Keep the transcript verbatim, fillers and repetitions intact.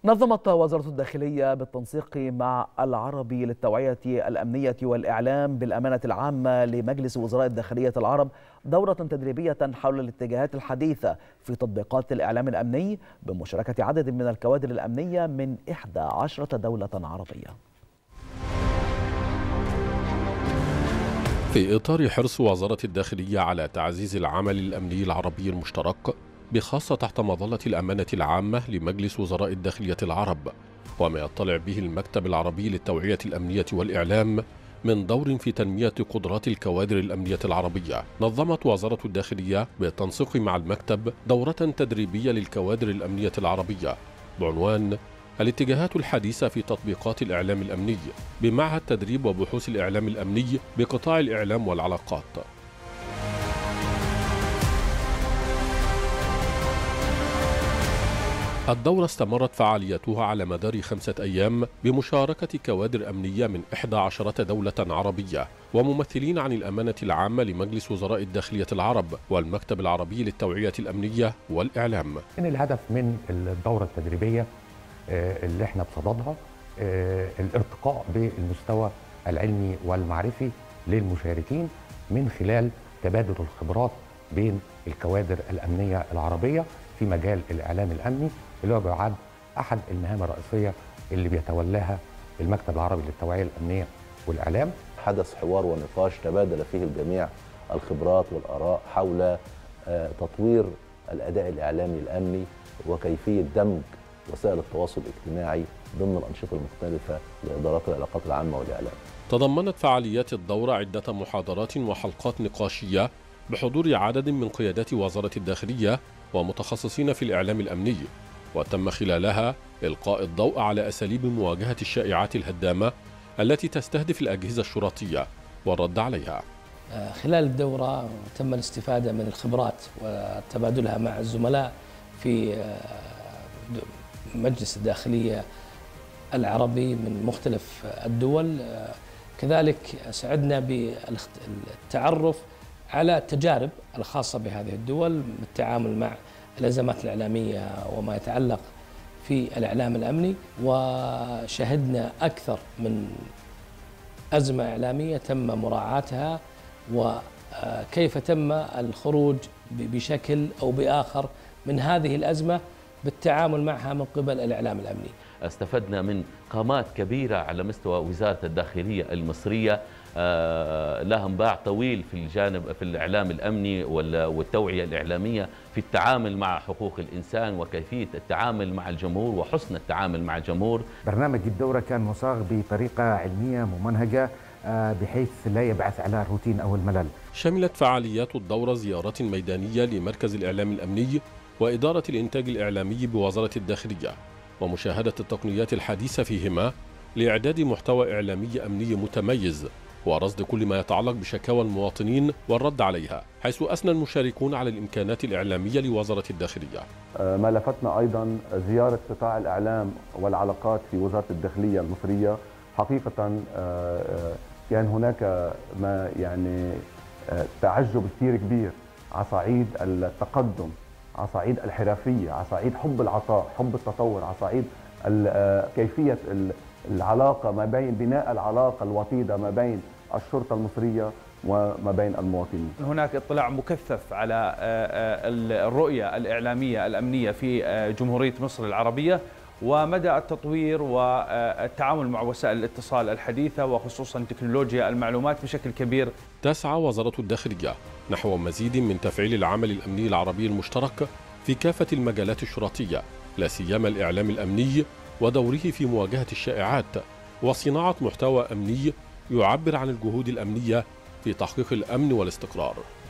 نظمت وزارة الداخلية بالتنسيق مع العربي للتوعية الأمنية والإعلام بالأمانة العامة لمجلس وزراء الداخلية العرب دورة تدريبية حول الاتجاهات الحديثة في تطبيقات الإعلام الأمني بمشاركة عدد من الكوادر الأمنية من إحدى عشرة دولة عربية. في إطار حرص وزارة الداخلية على تعزيز العمل الأمني العربي المشترك بخاصة تحت مظلة الأمانة العامة لمجلس وزراء الداخلية العرب وما يطلع به المكتب العربي للتوعية الأمنية والإعلام من دور في تنمية قدرات الكوادر الأمنية العربية، نظمت وزارة الداخلية بالتنسيق مع المكتب دورة تدريبية للكوادر الأمنية العربية بعنوان الاتجاهات الحديثة في تطبيقات الإعلام الأمني بمعهد تدريب وبحوث الإعلام الأمني بقطاع الإعلام والعلاقات. الدورة استمرت فعاليتها على مدار خمسة أيام بمشاركة كوادر أمنية من إحدى عشرة دولة عربية وممثلين عن الأمانة العامة لمجلس وزراء الداخلية العرب والمكتب العربي للتوعية الأمنية والإعلام. إن الهدف من الدورة التدريبية اللي احنا بصددها الارتقاء بالمستوى العلمي والمعرفي للمشاركين من خلال تبادل الخبرات بين الكوادر الأمنية العربية في مجال الإعلام الأمني اللي هو بيعد أحد المهام الرئيسية اللي بيتولاها المكتب العربي للتوعية الأمنية والإعلام. حدث حوار ونقاش تبادل فيه الجميع الخبرات والآراء حول تطوير الأداء الإعلامي الأمني وكيفية دمج وسائل التواصل الاجتماعي ضمن الأنشطة المختلفة لإدارات العلاقات العامة والإعلام. تضمنت فعاليات الدورة عدة محاضرات وحلقات نقاشية بحضور عدد من قيادات وزارة الداخلية ومتخصصين في الإعلام الأمني، وتم خلالها إلقاء الضوء على أساليب مواجهة الشائعات الهدامة التي تستهدف الأجهزة الشرطية والرد عليها. خلال الدورة تم الاستفادة من الخبرات وتبادلها مع الزملاء في مجلس الداخلية العربي من مختلف الدول. كذلك سعدنا بالتعرف على التجارب الخاصة بهذه الدول بالتعامل مع الأزمات الإعلامية وما يتعلق في الإعلام الأمني، وشهدنا أكثر من أزمة إعلامية تم مراعاتها وكيف تم الخروج بشكل أو بآخر من هذه الأزمة بالتعامل معها من قبل الإعلام الأمني. استفدنا من قامات كبيرة على مستوى وزارة الداخلية المصرية لها انباع طويل في الجانب في الإعلام الأمني والتوعية الإعلامية في التعامل مع حقوق الإنسان وكيفية التعامل مع الجمهور وحسن التعامل مع الجمهور. برنامج الدورة كان مصاغ بطريقة علمية ممنهجة بحيث لا يبعث على الروتين أو الملل. شملت فعاليات الدورة زيارات ميدانية لمركز الإعلام الأمني وإدارة الإنتاج الإعلامي بوزارة الداخلية ومشاهدة التقنيات الحديثة فيهما لإعداد محتوى إعلامي أمني متميز ورصد كل ما يتعلق بشكاوى المواطنين والرد عليها، حيث أثنى المشاركون على الإمكانات الإعلامية لوزارة الداخلية. ما لفتنا أيضا زيارة قطاع الإعلام والعلاقات في وزارة الداخلية المصرية. حقيقة كان هناك ما يعني تعجب كثير كبير على صعيد التقدم، على صعيد الحرفية، على صعيد حب العطاء، حب التطور، على صعيد كيفية العلاقة ما بين بناء العلاقة الوطيدة ما بين الشرطة المصرية وما بين المواطنين. هناك اطلاع مكثف على الرؤية الإعلامية الأمنية في جمهورية مصر العربية ومدى التطوير والتعامل مع وسائل الاتصال الحديثة وخصوصا تكنولوجيا المعلومات بشكل كبير. تسعى وزارة الداخلية نحو مزيد من تفعيل العمل الأمني العربي المشترك في كافة المجالات الشرطية، لا سيما الإعلام الأمني ودوره في مواجهة الشائعات وصناعة محتوى أمني يعبر عن الجهود الأمنية في تحقيق الأمن والاستقرار.